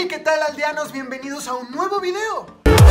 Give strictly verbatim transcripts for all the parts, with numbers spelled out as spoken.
¿qué tal, aldeanos? Bienvenidos a un nuevo video.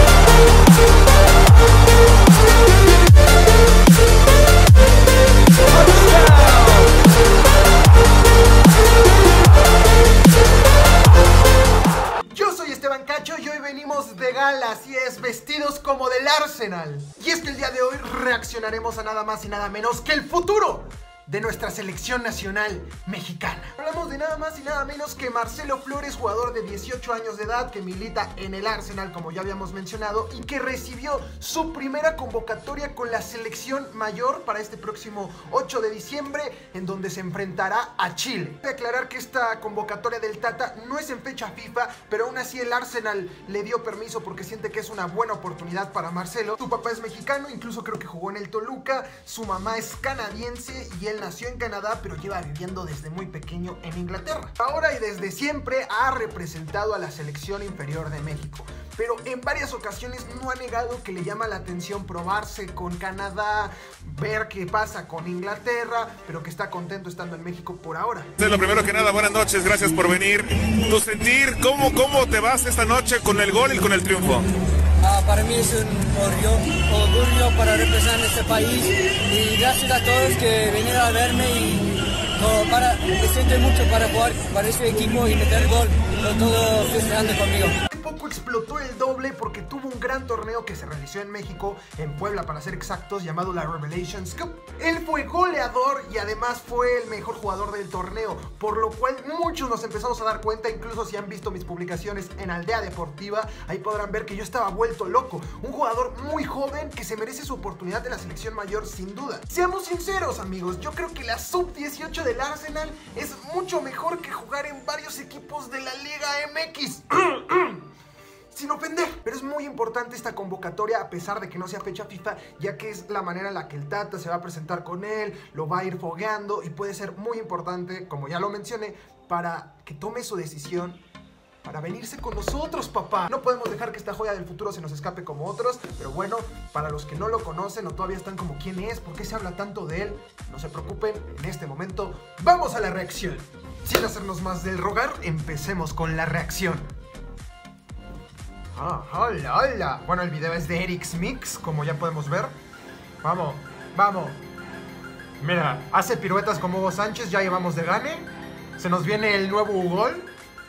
Yo soy Esteban Cacho y hoy venimos de gala, así es, vestidos como del Arsenal. Y es que el día de hoy reaccionaremos a nada más y nada menos que el futuro de nuestra selección nacional mexicana. Hablamos de nada más y nada menos que Marcelo Flores, jugador de dieciocho años de edad que milita en el Arsenal, como ya habíamos mencionado, y que recibió su primera convocatoria con la selección mayor para este próximo ocho de diciembre, en donde se enfrentará a Chile. Hay que aclarar que esta convocatoria del Tata no es en fecha FIFA, pero aún así el Arsenal le dio permiso porque siente que es una buena oportunidad para Marcelo. Su papá es mexicano, incluso creo que jugó en el Toluca, su mamá es canadiense y él nació en Canadá, pero lleva viviendo desde muy pequeño en Inglaterra. Ahora y desde siempre ha representado a la selección inferior de México, pero en varias ocasiones no ha negado que le llama la atención probarse con Canadá, ver qué pasa con Inglaterra, pero que está contento estando en México por ahora. Lo primero que nada, buenas noches, gracias por venir. Tu sentir, ¿cómo, cómo te vas esta noche con el gol y con el triunfo? Uh, para mí es un orgullo, orgullo para representar este país y gracias a todos que vinieron a verme y uh, para, me siento mucho para jugar para este equipo y meter gol, todo festejando conmigo. Poco explotó el doble porque tuvo un gran torneo que se realizó en México, en Puebla para ser exactos, llamado la Revelations Cup. Él fue goleador y además fue el mejor jugador del torneo, por lo cual muchos nos empezamos a dar cuenta, incluso si han visto mis publicaciones en Aldea Deportiva, ahí podrán ver que yo estaba vuelto loco. Un jugador muy joven que se merece su oportunidad de la selección mayor sin duda. Seamos sinceros, amigos, yo creo que la sub dieciocho del Arsenal es mucho mejor que jugar en varios equipos de la Liga M X. Sin ofender, pero es muy importante esta convocatoria a pesar de que no sea fecha FIFA, ya que es la manera en la que el Tata se va a presentar con él, lo va a ir fogueando y puede ser muy importante, como ya lo mencioné, para que tome su decisión para venirse con nosotros, papá. No podemos dejar que esta joya del futuro se nos escape como otros, pero bueno, para los que no lo conocen o todavía están como quién es, por qué se habla tanto de él, no se preocupen, en este momento vamos a la reacción. Sin hacernos más del rogar, empecemos con la reacción. Ah, hola, hola. Bueno, el video es de Eric's Mix, como ya podemos ver. Vamos, vamos. Mira, hace piruetas como Hugo Sánchez, ya llevamos de gane. Se nos viene el nuevo gol.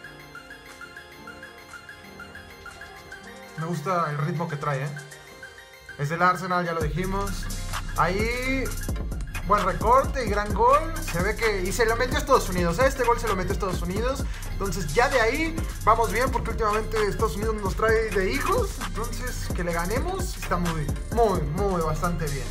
Me gusta el ritmo que trae, ¿eh? Es del Arsenal, ya lo dijimos. Ahí, buen recorte y gran gol. Se ve que... Y se lo metió a Estados Unidos, ¿eh? Este gol se lo metió a Estados Unidos. Entonces ya de ahí vamos bien porque últimamente Estados Unidos nos trae de hijos. Entonces que le ganemos está muy, muy, muy bastante bien.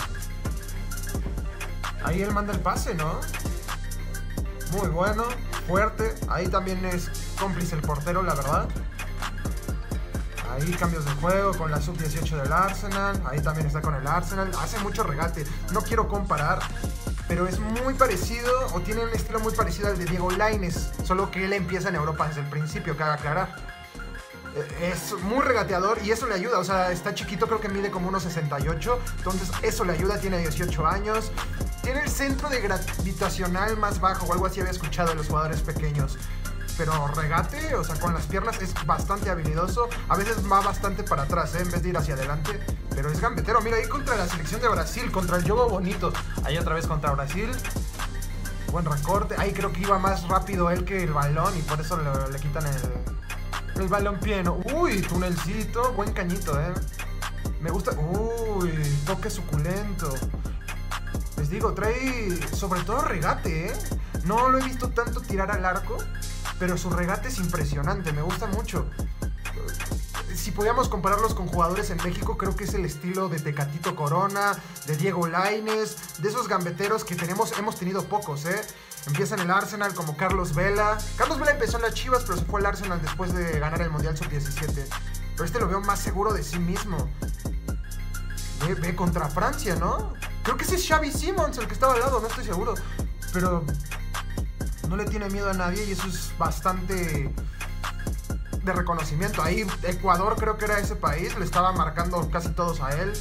Ahí él manda el pase, ¿no? Muy bueno, fuerte. Ahí también es cómplice el portero, la verdad. Ahí cambios de juego con la sub dieciocho del Arsenal. Ahí también está con el Arsenal. Hace mucho regate. No quiero comparar, pero es muy parecido o tiene un estilo muy parecido al de Diego Lainez, solo que él empieza en Europa desde el principio, cabe aclarar. Es muy regateador y eso le ayuda, o sea, está chiquito, creo que mide como unos sesenta y ocho, entonces eso le ayuda, tiene dieciocho años. Tiene el centro de gravitacional más bajo o algo así había escuchado de los jugadores pequeños. Pero regate, o sea, con las piernas es bastante habilidoso. A veces va bastante para atrás, ¿eh? En vez de ir hacia adelante. Pero es gambetero. Mira, ahí contra la selección de Brasil, contra el Jogo Bonito. Ahí otra vez contra Brasil. Buen recorte. Ahí creo que iba más rápido él que el balón y por eso le, le quitan el, el balón pieno. Uy, tunelcito. Buen cañito, ¿eh? Me gusta. Uy, toque suculento. Les digo, trae sobre todo regate, ¿eh? No lo he visto tanto tirar al arco, pero su regate es impresionante, me gusta mucho. Si podíamos compararlos con jugadores en México, creo que es el estilo de Tecatito Corona, de Diego Lainez, de esos gambeteros que tenemos, hemos tenido pocos, ¿eh? Empieza en el Arsenal como Carlos Vela. Carlos Vela empezó en las Chivas, pero se fue al Arsenal después de ganar el Mundial sub diecisiete. Pero este lo veo más seguro de sí mismo. Ve, ve contra Francia, ¿no? Creo que ese es Xavi Simons, el que estaba al lado, no estoy seguro. Pero no le tiene miedo a nadie y eso es bastante de reconocimiento. Ahí Ecuador creo que era ese país, le estaba marcando casi todos a él.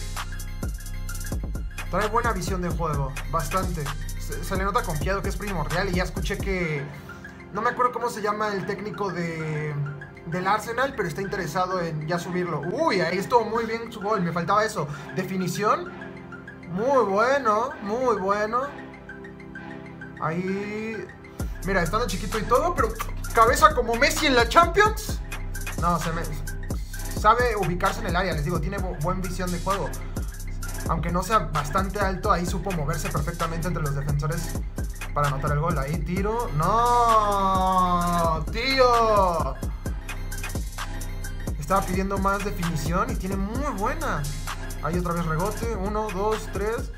Trae buena visión de juego, bastante. Se, se le nota confiado, que es primordial. Y ya escuché que... no me acuerdo cómo se llama el técnico de... del Arsenal, pero está interesado en ya subirlo. Uy, ahí estuvo muy bien su gol, me faltaba eso. Definición, muy bueno, muy bueno. Ahí, mira, estando chiquito y todo, pero cabeza como Messi en la Champions. No, se me... sabe ubicarse en el área, les digo, tiene buena visión de juego. Aunque no sea bastante alto, ahí supo moverse perfectamente entre los defensores para anotar el gol. Ahí tiro. ¡No! ¡Tío! Estaba pidiendo más definición y tiene muy buena. Ahí otra vez rebote. Uno, dos, tres.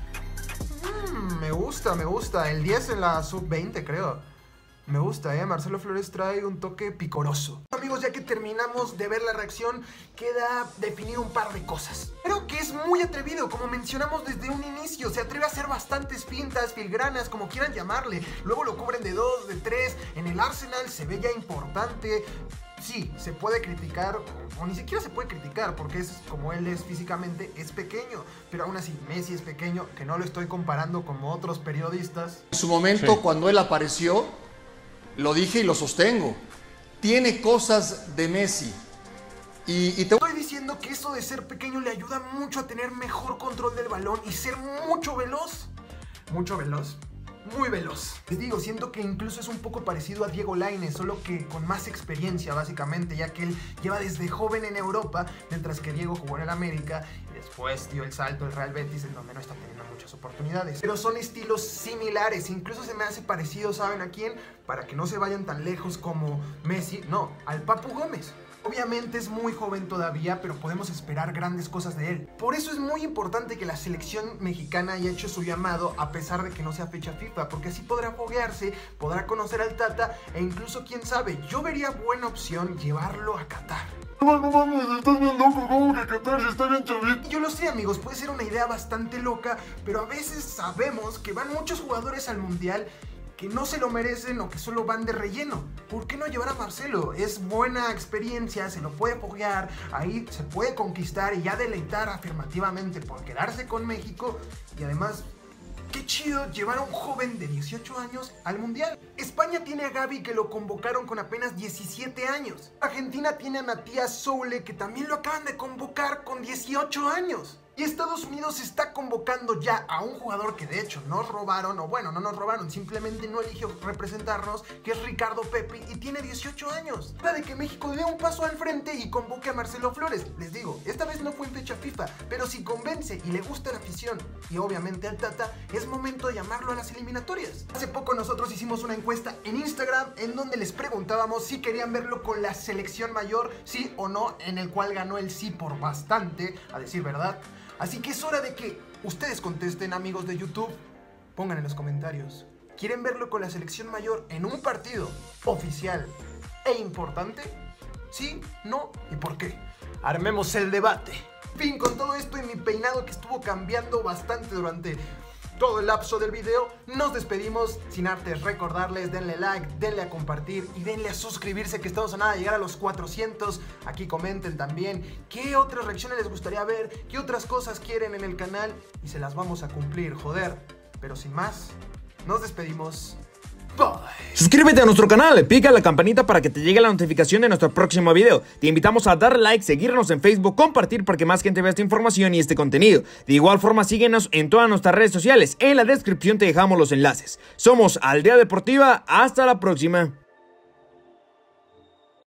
Mm, me gusta, me gusta. El diez en la sub veinte, creo. Me gusta, ¿eh? Marcelo Flores trae un toque picoroso. Amigos, ya que terminamos de ver la reacción, queda definir un par de cosas. Pero que es muy atrevido, como mencionamos desde un inicio. Se atreve a hacer bastantes fintas, filigranas, como quieran llamarle. Luego lo cubren de dos, de tres. En el Arsenal se ve ya importante. Sí, se puede criticar, o ni siquiera se puede criticar, porque es como él es físicamente, es pequeño. Pero aún así, Messi es pequeño, que no lo estoy comparando como otros periodistas. En su momento, sí, cuando él apareció, lo dije y lo sostengo. Tiene cosas de Messi. Y, y te... Estoy diciendo que eso de ser pequeño le ayuda mucho a tener mejor control del balón y ser mucho veloz. Mucho veloz. Muy veloz. Les digo, siento que incluso es un poco parecido a Diego Lainez, solo que con más experiencia básicamente, ya que él lleva desde joven en Europa, mientras que Diego jugó en el América y después dio el salto al Real Betis, en donde no está teniendo muchas oportunidades. Pero son estilos similares, incluso se me hace parecido, ¿saben a quién? Para que no se vayan tan lejos como Messi, no, al Papu Gómez. Obviamente es muy joven todavía, pero podemos esperar grandes cosas de él. Por eso es muy importante que la selección mexicana haya hecho su llamado a pesar de que no sea fecha FIFA, porque así podrá foguearse, podrá conocer al Tata e incluso, quién sabe, yo vería buena opción llevarlo a Qatar. No, no mames, estás bien loco, ¿cómo que Qatar si está bien chavito? Yo lo sé, amigos, puede ser una idea bastante loca, pero a veces sabemos que van muchos jugadores al Mundial que no se lo merecen o que solo van de relleno. ¿Por qué no llevar a Marcelo? Es buena experiencia, se lo puede foguear, ahí se puede conquistar y ya deleitar afirmativamente por quedarse con México. Y además, qué chido llevar a un joven de dieciocho años al Mundial. España tiene a Gavi, que lo convocaron con apenas diecisiete años. Argentina tiene a Matías Soule, que también lo acaban de convocar con dieciocho años. Y Estados Unidos está convocando ya a un jugador que de hecho nos robaron, o bueno, no nos robaron, simplemente no eligió representarnos, que es Ricardo Pepi, y tiene dieciocho años. Para de que México dé un paso al frente y convoque a Marcelo Flores. Les digo, esta vez no fue en fecha FIFA, pero si convence y le gusta la afición, y obviamente al Tata, es momento de llamarlo a las eliminatorias. Hace poco nosotros hicimos una encuesta en Instagram en donde les preguntábamos si querían verlo con la selección mayor, sí o no, en el cual ganó el sí por bastante, a decir verdad. Así que es hora de que ustedes contesten, amigos de YouTube. Pongan en los comentarios, ¿quieren verlo con la selección mayor en un partido oficial e importante? ¿Sí? ¿No? ¿Y por qué? Armemos el debate. En fin, con todo esto y mi peinado que estuvo cambiando bastante durante todo el lapso del video, nos despedimos sin antes recordarles: denle like, denle a compartir y denle a suscribirse, que estamos a nada de llegar a los cuatrocientos. Aquí comenten también qué otras reacciones les gustaría ver, qué otras cosas quieren en el canal y se las vamos a cumplir, joder. Pero sin más, nos despedimos. Bye. Suscríbete a nuestro canal, pica la campanita para que te llegue la notificación de nuestro próximo video. Te invitamos a darle like, seguirnos en Facebook, compartir para que más gente vea esta información y este contenido. De igual forma, síguenos en todas nuestras redes sociales. En la descripción te dejamos los enlaces. Somos Aldea Deportiva, hasta la próxima.